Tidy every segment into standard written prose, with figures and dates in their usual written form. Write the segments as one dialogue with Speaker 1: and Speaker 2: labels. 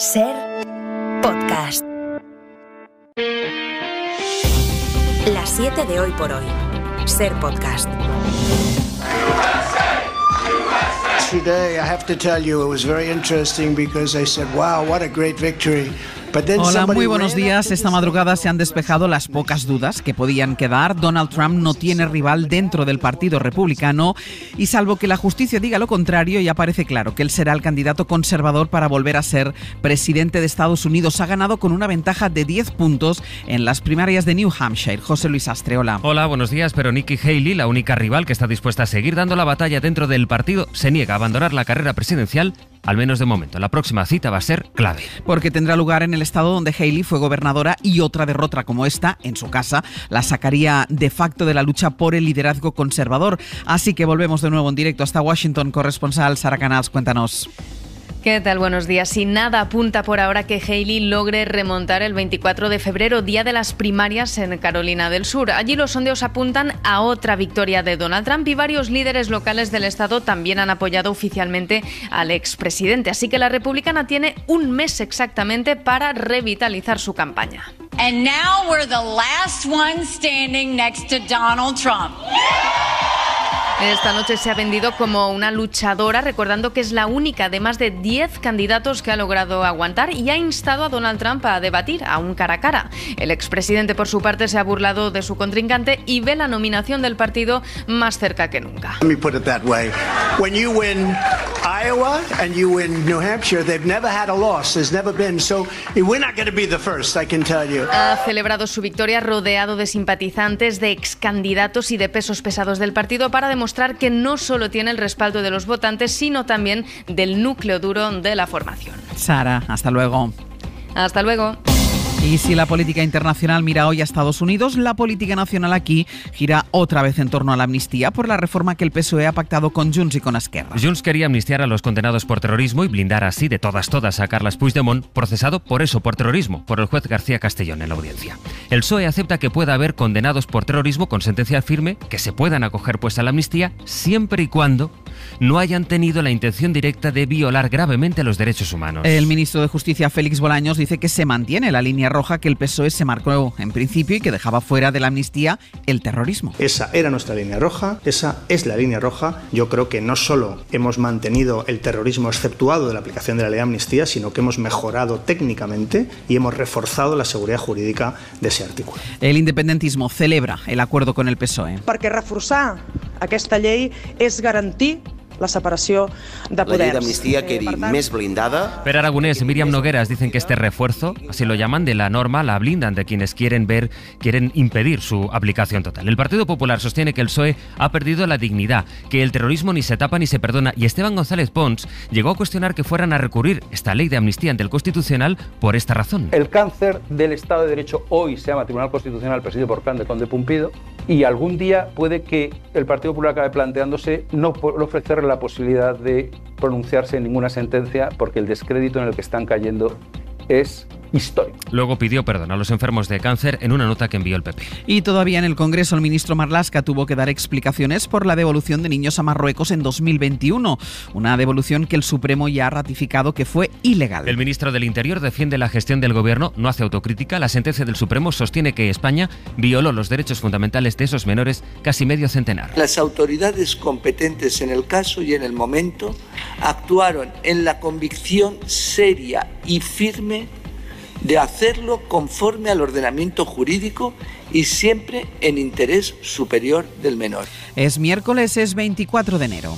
Speaker 1: Ser Podcast. Las 7 de hoy por hoy. Ser Podcast.
Speaker 2: Today, I have to tell you, it was very interesting because I said, wow, what a great victory.
Speaker 3: Hola, muy buenos días. Esta madrugada se han despejado las pocas dudas que podían quedar. Donald Trump no tiene rival dentro del Partido Republicano y salvo que la justicia diga lo contrario, ya parece claro que él será el candidato conservador para volver a ser presidente de Estados Unidos. Ha ganado con una ventaja de 10 puntos en las primarias de New Hampshire. José Luis Astre, hola.
Speaker 4: Hola, buenos días, pero Nikki Haley, la única rival que está dispuesta a seguir dando la batalla dentro del partido, se niega a abandonar la carrera presidencial, al menos de momento. La próxima cita va a ser clave.
Speaker 3: Porque tendrá lugar en el estado donde Haley fue gobernadora y otra derrota como esta, en su casa, la sacaría de facto de la lucha por el liderazgo conservador. Así que volvemos de nuevo en directo hasta Washington. Corresponsal Sara Canals, cuéntanos.
Speaker 5: ¿Qué tal? Buenos días. Y nada apunta por ahora que Haley logre remontar el 24 de febrero, día de las primarias en Carolina del Sur. Allí los sondeos apuntan a otra victoria de Donald Trump y varios líderes locales del estado también han apoyado oficialmente al expresidente. Así que la republicana tiene un mes exactamente para revitalizar su campaña.
Speaker 6: And now we're the last one standing next to Donald Trump.
Speaker 5: Esta noche se ha vendido como una luchadora, recordando que es la única de más de 10 candidatos que ha logrado aguantar y ha instado a Donald Trump a debatir a un cara a cara. El expresidente, por su parte, se ha burlado de su contrincante y ve la nominación del partido más cerca que nunca.
Speaker 2: Let me put it that way. When you win Iowa and you win New Hampshire, they've never had a loss. There's never been. So we're not going to be the first, I can tell you.
Speaker 5: Ha celebrado su victoria rodeado de simpatizantes, de excandidatos y de pesos pesados del partido para demostrar que no solo tiene el respaldo de los votantes, sino también del núcleo duro de la formación.
Speaker 3: Sara, hasta luego.
Speaker 5: Hasta luego.
Speaker 3: Y si la política internacional mira hoy a Estados Unidos, la política nacional aquí gira otra vez en torno a la amnistía por la reforma que el PSOE ha pactado con Junts y con Esquerra.
Speaker 4: Junts quería amnistiar a los condenados por terrorismo y blindar así de todas a Carles Puigdemont, procesado por terrorismo, por el juez García Castellón en la audiencia. El PSOE acepta que pueda haber condenados por terrorismo con sentencia firme, que se puedan acoger pues a la amnistía, siempre y cuando no hayan tenido la intención directa de violar gravemente los derechos humanos.
Speaker 3: El ministro de Justicia, Félix Bolaños, dice que se mantiene la línea roja que el PSOE se marcó en principio y que dejaba fuera de la amnistía el terrorismo.
Speaker 7: Esa era nuestra línea roja, esa es la línea roja. Yo creo que no solo hemos mantenido el terrorismo exceptuado de la aplicación de la ley de amnistía, sino que hemos mejorado técnicamente y hemos reforzado la seguridad jurídica de ese artículo.
Speaker 3: El independentismo celebra el acuerdo con el PSOE.
Speaker 8: Perquè reforçar aquesta llei és garantir la separació de poders.
Speaker 9: La llei d'amnistia quedi més blindada.
Speaker 4: Per Aragonès y Míriam Nogueras dicen que este refuerzo, así lo llaman, de la norma, la blindan de quienes quieren impedir su aplicación total. El Partido Popular sostiene que el PSOE ha perdido la dignidad, que el terrorismo ni se tapa ni se perdona, y Esteban González Pons llegó a cuestionar que fueran a recurrir esta ley de amnistía ante el Constitucional por esta razón.
Speaker 10: El cáncer del Estado de Derecho hoy se llama Tribunal Constitucional, presidido por Cán de Conde Pumpido, y algún día puede que el Partido Popular acabe planteándose no ofrecerle la posibilidad de pronunciarse en ninguna sentencia porque el descrédito en el que están cayendo es histórico.
Speaker 4: Luego pidió perdón a los enfermos de cáncer en una nota que envió el PP.
Speaker 3: Y todavía en el Congreso el ministro Marlaska tuvo que dar explicaciones por la devolución de niños a Marruecos en 2021, una devolución que el Supremo ya ha ratificado que fue ilegal.
Speaker 4: El ministro del Interior defiende la gestión del gobierno, no hace autocrítica. La sentencia del Supremo sostiene que España violó los derechos fundamentales de esos menores casi medio centenar.
Speaker 11: Las autoridades competentes en el caso y en el momento actuaron en la convicción seria y firme de hacerlo conforme al ordenamiento jurídico y siempre en interés superior del menor.
Speaker 3: Es miércoles, es 24 de enero.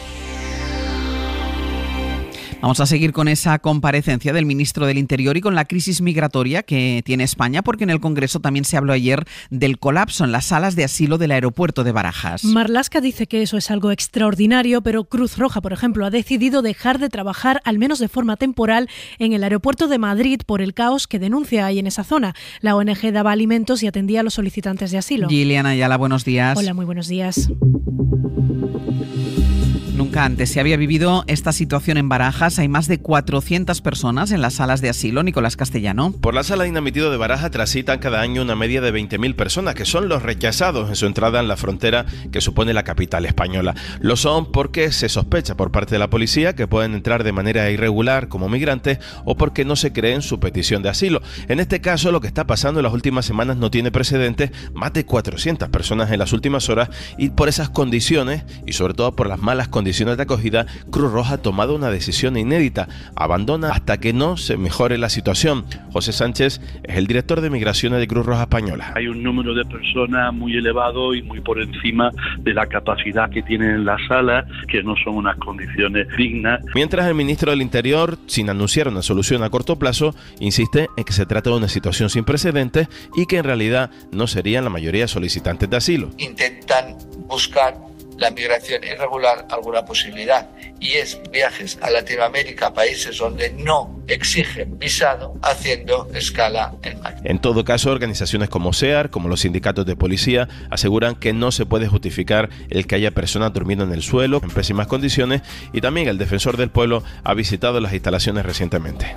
Speaker 3: Vamos a seguir con esa comparecencia del ministro del Interior y con la crisis migratoria que tiene España, porque en el Congreso también se habló ayer del colapso en las salas de asilo del aeropuerto de Barajas.
Speaker 12: Marlaska dice que eso es algo extraordinario, pero Cruz Roja, por ejemplo, ha decidido dejar de trabajar, al menos de forma temporal, en el aeropuerto de Madrid por el caos que denuncia ahí en esa zona. La ONG daba alimentos y atendía a los solicitantes de asilo.
Speaker 3: Gillian Ayala, buenos días.
Speaker 12: Hola, muy buenos días.
Speaker 3: nunca antes se había vivido esta situación en Barajas. Hay más de 400 personas en las salas de asilo. Nicolás Castellano.
Speaker 13: Por la sala de inadmitido de Barajas transitan cada año una media de 20.000 personas, que son los rechazados en su entrada en la frontera que supone la capital española. Lo son porque se sospecha por parte de la policía que pueden entrar de manera irregular como migrantes o porque no se cree en su petición de asilo. En este caso, lo que está pasando en las últimas semanas no tiene precedentes. Más de 400 personas en las últimas horas, y por esas condiciones y sobre todo por las malas condiciones de acogida, Cruz Roja ha tomado una decisión inédita: abandona hasta que no se mejore la situación. José Sánchez es el director de Migraciones de Cruz Roja Española.
Speaker 14: Hay un número de personas muy elevado y muy por encima de la capacidad que tienen en la sala, que no son unas condiciones dignas.
Speaker 13: Mientras el ministro del Interior, sin anunciar una solución a corto plazo, insiste en que se trata de una situación sin precedentes y que en realidad no serían la mayoría de solicitantes de asilo.
Speaker 11: Intentan buscar la migración irregular alguna posibilidad, y es viajes a Latinoamérica, países donde no exigen visado, haciendo escala en Madrid.
Speaker 13: En todo caso, organizaciones como SEAR, como los sindicatos de policía, aseguran que no se puede justificar el que haya personas durmiendo en el suelo en pésimas condiciones, y también el defensor del pueblo ha visitado las instalaciones recientemente.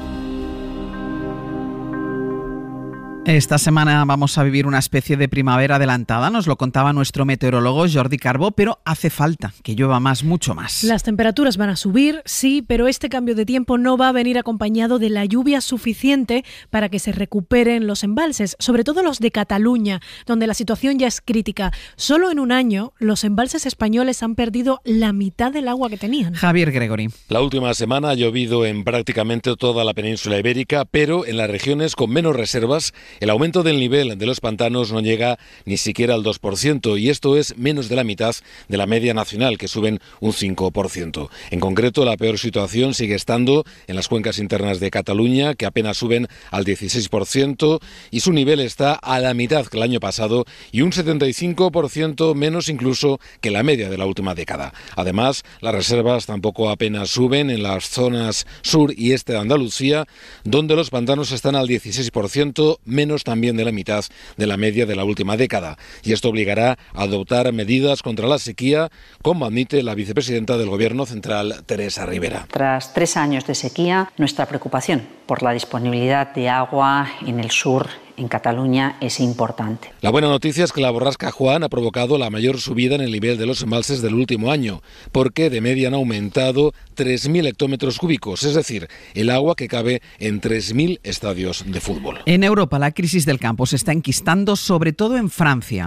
Speaker 3: Esta semana vamos a vivir una especie de primavera adelantada, nos lo contaba nuestro meteorólogo Jordi Carbó, pero hace falta que llueva más, mucho más.
Speaker 12: Las temperaturas van a subir, sí, pero este cambio de tiempo no va a venir acompañado de la lluvia suficiente para que se recuperen los embalses, sobre todo los de Cataluña, donde la situación ya es crítica. Solo en un año, los embalses españoles han perdido la mitad del agua que tenían.
Speaker 3: Javier Gregory.
Speaker 15: La última semana ha llovido en prácticamente toda la península ibérica, pero en las regiones con menos reservas, el aumento del nivel de los pantanos no llega ni siquiera al 2%, y esto es menos de la mitad de la media nacional, que suben un 5%. En concreto, la peor situación sigue estando en las cuencas internas de Cataluña, que apenas suben al 16%, y su nivel está a la mitad que el año pasado y un 75% menos incluso que la media de la última década. Además, las reservas tampoco apenas suben en las zonas sur y este de Andalucía, donde los pantanos están al 16%, menos también de la mitad de la media de la última década. Y esto obligará a adoptar medidas contra la sequía, como admite la vicepresidenta del Gobierno central, Teresa Rivera.
Speaker 16: Tras 3 años de sequía, nuestra preocupación por la disponibilidad de agua en el sur, en Cataluña, es importante.
Speaker 15: La buena noticia es que la borrasca Juan ha provocado la mayor subida en el nivel de los embalses del último año, porque de media han aumentado 3.000 hectómetros cúbicos, es decir, el agua que cabe en 3.000 estadios de fútbol.
Speaker 3: En Europa, la crisis del campo se está enquistando, sobre todo en Francia.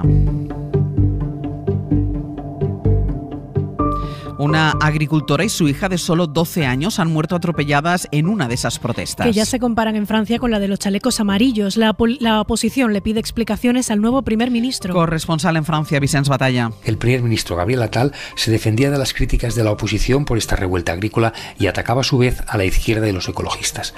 Speaker 3: Una agricultora y su hija de solo 12 años han muerto atropelladas en una de esas protestas.
Speaker 12: Que ya se comparan en Francia con la de los chalecos amarillos. La oposición le pide explicaciones al nuevo primer ministro.
Speaker 3: Corresponsal en Francia, Vicens Batalla.
Speaker 17: El primer ministro Gabriel Attal se defendía de las críticas de la oposición por esta revuelta agrícola y atacaba a su vez a la izquierda y los ecologistas.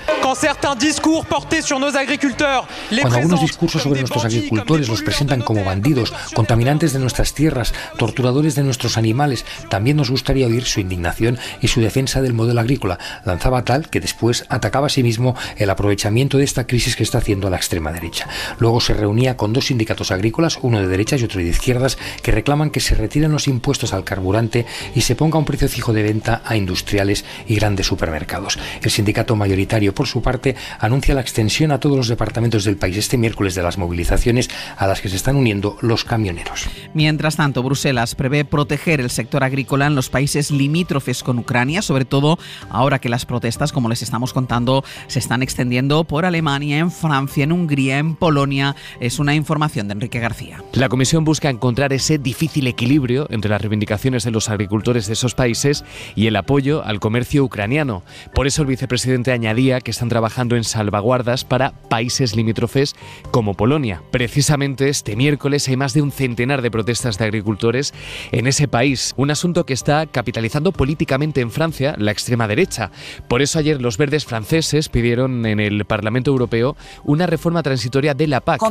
Speaker 17: Cuando algunos discursos sobre nuestros agricultores los presentan como bandidos, contaminantes de nuestras tierras, torturadores de nuestros animales, también nos gustaría oír su indignación y su defensa del modelo agrícola. Lanzaba tal que después atacaba a sí mismo el aprovechamiento de esta crisis que está haciendo a la extrema derecha. Luego se reunía con 2 sindicatos agrícolas, uno de derechas y otro de izquierdas, que reclaman que se retiren los impuestos al carburante y se ponga un precio fijo de venta a industriales y grandes supermercados. El sindicato mayoritario, por su parte, anuncia la extensión a todos los departamentos del país este miércoles de las movilizaciones a las que se están uniendo los camioneros.
Speaker 3: Mientras tanto, Bruselas prevé proteger el sector agrícola en los países limítrofes con Ucrania, sobre todo ahora que las protestas, como les estamos contando, se están extendiendo por Alemania, en Francia, en Hungría, en Polonia. Es una información de Enrique García.
Speaker 18: La Comisión busca encontrar ese difícil equilibrio entre las reivindicaciones de los agricultores de esos países y el apoyo al comercio ucraniano. Por eso el vicepresidente añadía que están trabajando en salvaguardas para países limítrofes como Polonia. Precisamente este miércoles hay más de un centenar de protestas de agricultores en ese país, un asunto que está capitalizando políticamente en Francia la extrema derecha. Por eso ayer los verdes franceses pidieron en el Parlamento Europeo una reforma transitoria de la PAC.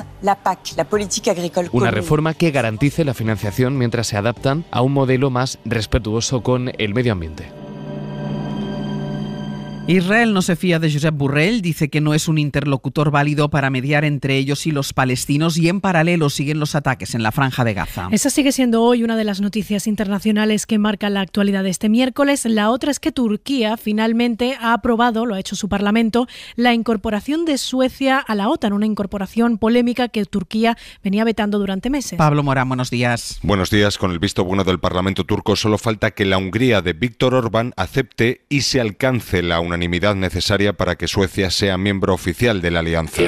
Speaker 18: Una reforma que garantice la financiación mientras se adaptan a un modelo más respetuoso con el medio ambiente.
Speaker 3: Israel no se fía de Josep Borrell, dice que no es un interlocutor válido para mediar entre ellos y los palestinos, y en paralelo siguen los ataques en la Franja de Gaza.
Speaker 12: Esa sigue siendo hoy una de las noticias internacionales que marcan la actualidad de este miércoles. La otra es que Turquía finalmente ha aprobado, lo ha hecho su Parlamento, la incorporación de Suecia a la OTAN, una incorporación polémica que Turquía venía vetando durante meses.
Speaker 3: Pablo Morán, buenos días.
Speaker 19: Buenos días. Con el visto bueno del Parlamento turco, solo falta que la Hungría de Viktor Orbán acepte y se alcance la unanimidad necesaria para que Suecia sea miembro oficial de la alianza.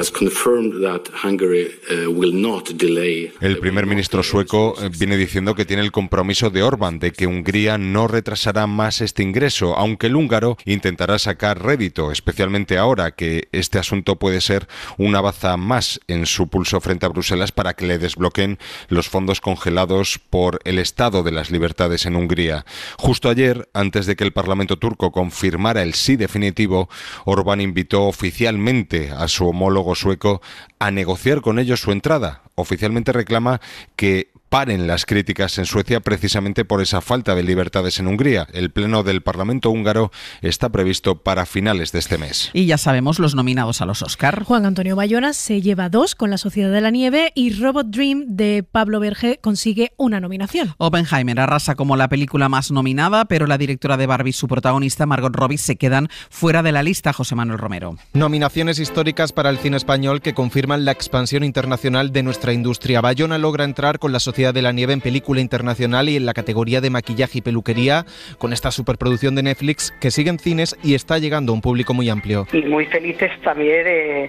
Speaker 19: El primer ministro sueco viene diciendo que tiene el compromiso de Orbán de que Hungría no retrasará más este ingreso, aunque el húngaro intentará sacar rédito, especialmente ahora que este asunto puede ser una baza más en su pulso frente a Bruselas para que le desbloqueen los fondos congelados por el estado de las libertades en Hungría. Justo ayer, antes de que el Parlamento turco confirmara el sí definitivo, Orbán invitó oficialmente a su homólogo sueco a negociar con ellos su entrada. Oficialmente reclama que paren las críticas en Suecia precisamente por esa falta de libertades en Hungría. El pleno del Parlamento húngaro está previsto para finales de este mes.
Speaker 3: Y ya sabemos los nominados a los Oscar.
Speaker 12: Juan Antonio Bayona se lleva 2 con La Sociedad de la Nieve y Robot Dream de Pablo Berger consigue una nominación.
Speaker 3: Oppenheimer arrasa como la película más nominada, pero la directora de Barbie y su protagonista Margot Robbie se quedan fuera de la lista. José Manuel Romero.
Speaker 20: Nominaciones históricas para el cine español que confirman la expansión internacional de nuestra industria. Bayona logra entrar con La Sociedad de la Nieve en película internacional y en la categoría de maquillaje y peluquería, con esta superproducción de Netflix que sigue en cines y está llegando a un público muy amplio.
Speaker 21: Y muy felices también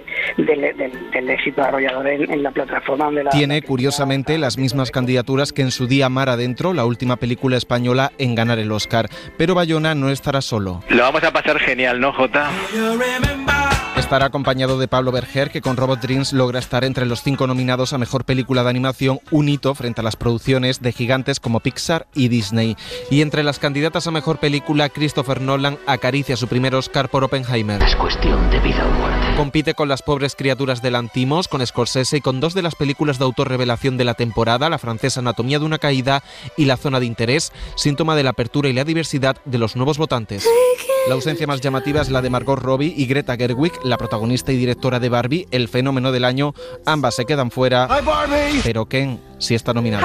Speaker 21: del éxito arrollador en la plataforma.
Speaker 20: Tiene, curiosamente, las mismas candidaturas que en su día Mar Adentro, la última película española en ganar el Oscar. Pero Bayona no estará solo.
Speaker 22: Lo vamos a pasar genial, ¿no, Jota?
Speaker 20: Estará acompañado de Pablo Berger, que con Robot Dreams logra estar entre los 5 nominados a Mejor Película de Animación, un hito frente a las producciones de gigantes como Pixar y Disney. Y entre las candidatas a Mejor Película, Christopher Nolan acaricia su primer Oscar por Oppenheimer.
Speaker 23: Es cuestión de vida o muerte.
Speaker 20: Compite con Las pobres criaturas de Lanthimos, con Scorsese y con 2 de las películas de autor revelación de la temporada, la francesa Anatomía de una caída y La zona de interés, síntoma de la apertura y la diversidad de los nuevos votantes. La ausencia más llamativa es la de Margot Robbie y Greta Gerwig, la protagonista y directora de Barbie, el fenómeno del año. Ambas se quedan fuera, pero Ken sí está nominado.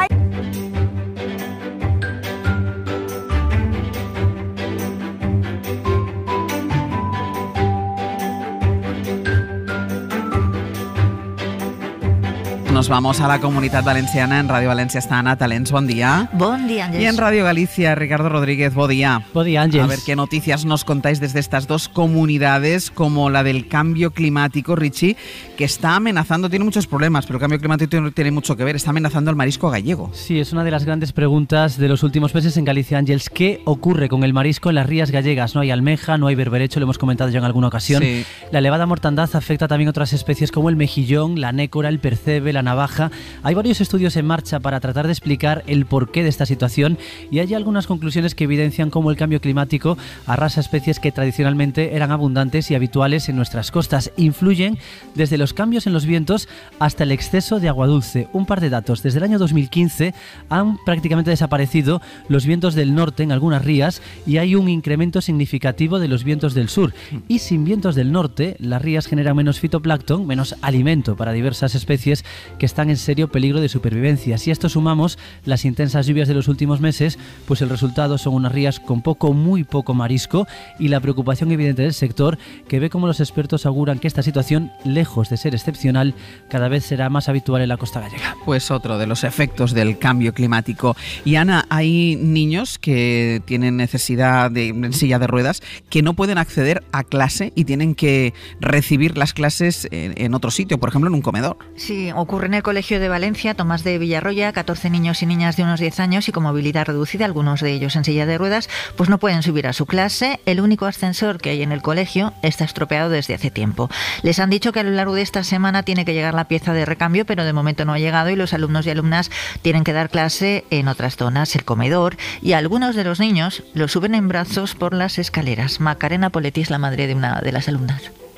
Speaker 3: Nos vamos a la Comunitat Valenciana. En Radio Valencia está Ana Talents. Buen día.
Speaker 24: Buen día, Ángeles.
Speaker 3: Y en Radio Galicia, Ricardo Rodríguez. Buen día.
Speaker 24: Buen día, Ángeles.
Speaker 3: A ver qué noticias nos contáis desde estas dos comunidades, como la del cambio climático, Richie, que está amenazando, tiene muchos problemas, pero el cambio climático tiene mucho que ver, está amenazando el marisco gallego.
Speaker 24: Sí, es una de las grandes preguntas de los últimos meses en Galicia, Ángeles. ¿Qué ocurre con el marisco en las rías gallegas? No hay almeja, no hay berberecho, lo hemos comentado ya en alguna ocasión.
Speaker 3: Sí.
Speaker 24: La elevada mortandad afecta también a otras especies como el mejillón, la nécora, el percebe, la navaja. Hay varios estudios en marcha para tratar de explicar el porqué de esta situación y hay algunas conclusiones que evidencian cómo el cambio climático arrasa especies que tradicionalmente eran abundantes y habituales en nuestras costas. Influyen desde los cambios en los vientos hasta el exceso de agua dulce. Un par de datos. Desde el año 2015 han prácticamente desaparecido los vientos del norte en algunas rías y hay un incremento significativo de los vientos del sur. Y sin vientos del norte, las rías generan menos fitoplancton, menos alimento para diversas especies que están en serio peligro de supervivencia. Si a esto sumamos las intensas lluvias de los últimos meses, pues el resultado son unas rías con muy poco marisco y la preocupación evidente del sector, que ve como los expertos auguran que esta situación, lejos de ser excepcional, cada vez será más habitual en la costa gallega.
Speaker 3: Pues otro de los efectos del cambio climático. Y Ana, hay niños que tienen necesidad de silla de ruedas que no pueden acceder a clase y tienen que recibir las clases en otro sitio, por ejemplo en un comedor.
Speaker 24: Sí, ocurre en el Colegio de Valencia, Tomás de Villarroya, 14 niños y niñas de unos 10 años y con movilidad reducida, algunos de ellos en silla de ruedas, pues no pueden subir a su clase. El único ascensor que hay en el colegio está estropeado desde hace tiempo. Les han dicho que a lo largo de esta semana tiene que llegar la pieza de recambio, pero de momento no ha llegado y los alumnos y alumnas tienen que dar clase en otras zonas, el comedor, y algunos de los niños los suben en brazos por las escaleras. Macarena Poletti es la madre de una de las alumnas.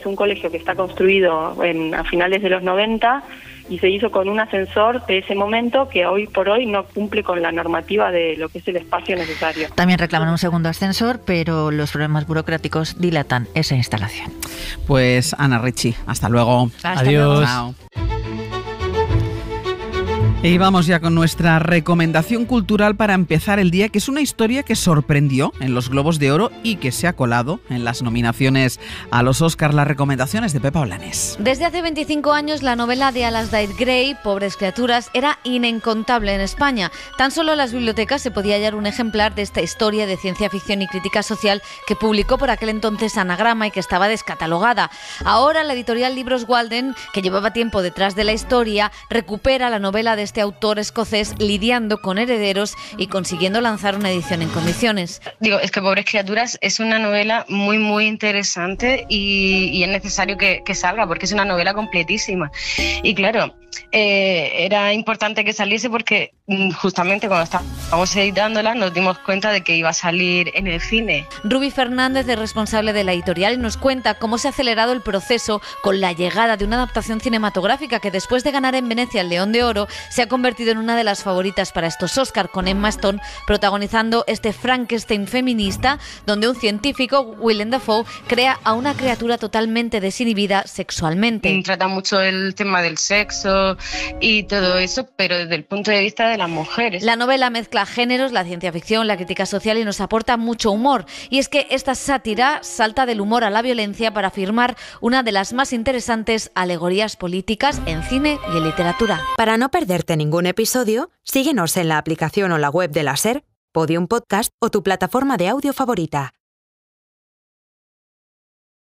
Speaker 21: un colegio que está construido a finales de los 90 y se hizo con un ascensor de ese momento que hoy por hoy no cumple con la normativa de lo que es el espacio necesario.
Speaker 1: También reclaman un segundo ascensor, pero los problemas burocráticos dilatan esa instalación.
Speaker 3: Pues Ana Ricci, hasta luego.
Speaker 24: Adiós.
Speaker 3: Chao. Y vamos ya con nuestra recomendación cultural para empezar el día, que es una historia que sorprendió en los Globos de Oro y que se ha colado en las nominaciones a los Oscars. Las recomendaciones de Pepa Olanes.
Speaker 2: Desde hace 25 años la novela de Alasdair Gray, Pobres criaturas, era inencontable en España. Tan solo en las bibliotecas se podía hallar un ejemplar de esta historia de ciencia ficción y crítica social que publicó por aquel entonces Anagrama y que estaba descatalogada. Ahora la editorial Libros Walden, que llevaba tiempo detrás de la historia, recupera la novela de este autor escocés lidiando con herederos y consiguiendo lanzar una edición en condiciones.
Speaker 6: Es que Pobres criaturas es una novela muy muy interesante y es necesario que salga porque es una novela completísima. Y claro, era importante que saliese porque justamente cuando estábamos editándola nos dimos cuenta de que iba a salir en el cine.
Speaker 2: Rubi Fernández es responsable de la editorial y nos cuenta cómo se ha acelerado el proceso con la llegada de una adaptación cinematográfica que después de ganar en Venecia el León de Oro se ha convertido en una de las favoritas para estos Oscar, con Emma Stone protagonizando este Frankenstein feminista donde un científico, Willem Dafoe, crea a una criatura totalmente desinhibida sexualmente.
Speaker 6: Trata mucho el tema del sexo y todo eso, pero desde el punto de vista de las mujeres.
Speaker 2: La novela mezcla géneros, la ciencia ficción, la crítica social y nos aporta mucho humor. Y es que esta sátira salta del humor a la violencia para afirmar una de las más interesantes alegorías políticas en cine y en literatura.
Speaker 23: Para no perderte ningún episodio, síguenos en la aplicación o la web de la SER, Podium Podcast o tu plataforma de audio favorita.